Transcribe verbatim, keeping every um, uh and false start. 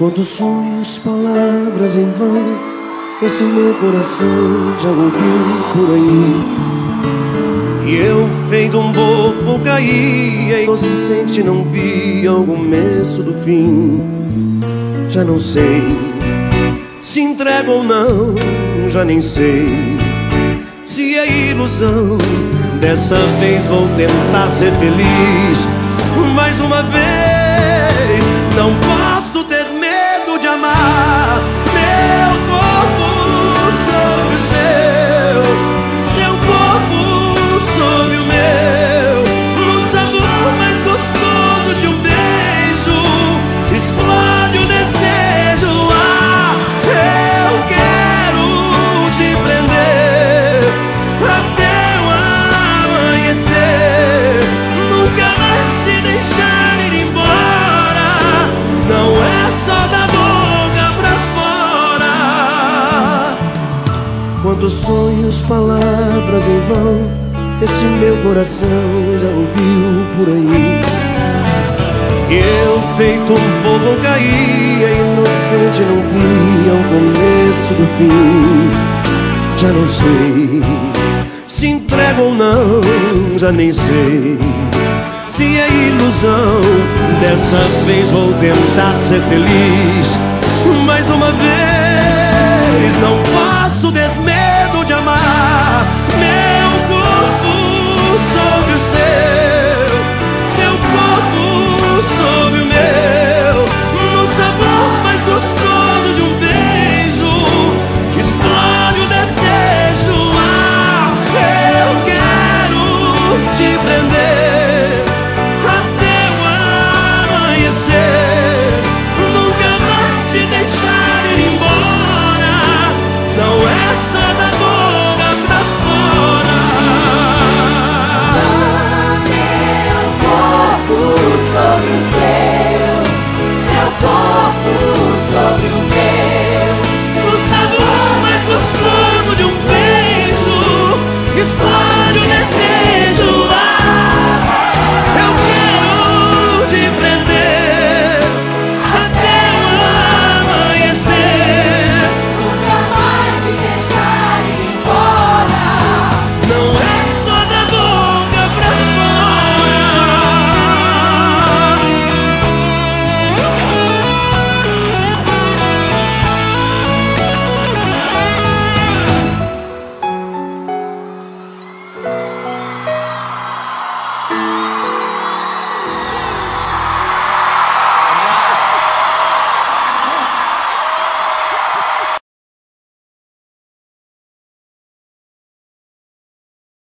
Quando sonhos, palavras em vão, esse meu coração já ouviu por aí. E eu, feito um bobo, caía, inocente, não via o começo do fim. Já não sei se entrego ou não, já nem sei se é ilusão. Dessa vez vou tentar ser feliz mais uma vez. Não posso ter medo de amar. Meu corpo sobre o seu, seu corpo sobre o meu. No sabor mais gostoso de um beijo explode o desejo. Ah, eu quero te prender até o amanhecer, nunca mais te deixar ir embora. Não é só da boca pra fora. Quantos sonhos, palavras em vão, esse meu coração já ouviu por aí. Eu, feito um bobo, caía, inocente, não via o começo do fim. Já não sei se entrego ou não, já nem sei se é ilusão. Dessa vez vou tentar ser feliz mais uma vez. Não posso ter medo de amar. Meu corpo só